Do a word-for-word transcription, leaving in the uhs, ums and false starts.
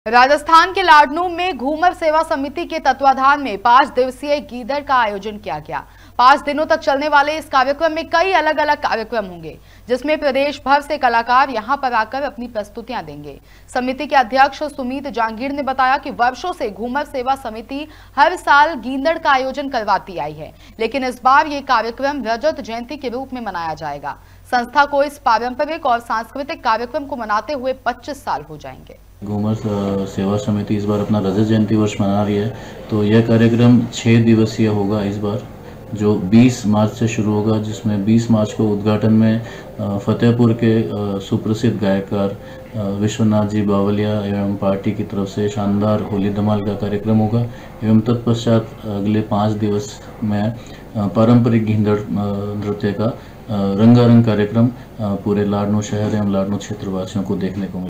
राजस्थान के लाडनू में घूमर सेवा समिति के तत्वाधान में पांच दिवसीय गीदड़ का आयोजन किया गया। पांच दिनों तक चलने वाले इस कार्यक्रम में कई अलग अलग कार्यक्रम होंगे, जिसमें प्रदेश भर से कलाकार यहां पर आकर अपनी प्रस्तुतियां देंगे। समिति के अध्यक्ष सुमित जांगीर ने बताया कि वर्षों से घूमर सेवा समिति हर साल गीदड़ का आयोजन करवाती आई है, लेकिन इस बार ये कार्यक्रम रजत जयंती के रूप में मनाया जाएगा। संस्था को इस पारंपरिक और सांस्कृतिक कार्यक्रम को मनाते हुए पच्चीस साल हो जाएंगे। घूमर सेवा समिति इस बार अपना रजत जयंती वर्ष मना रही है, तो यह कार्यक्रम छः दिवसीय होगा इस बार, जो बीस मार्च से शुरू होगा, जिसमें बीस मार्च को उद्घाटन में फतेहपुर के सुप्रसिद्ध गायकार विश्वनाथ जी बावलिया एवं पार्टी की तरफ से शानदार होली धमाल का कार्यक्रम होगा। एवं तत्पश्चात अगले पाँच दिवस में पारंपरिक गीदड़ नृत्य का रंगारंग कार्यक्रम पूरे लाडनू शहर एवं लाडनू क्षेत्रवासियों को देखने को मिलेगा।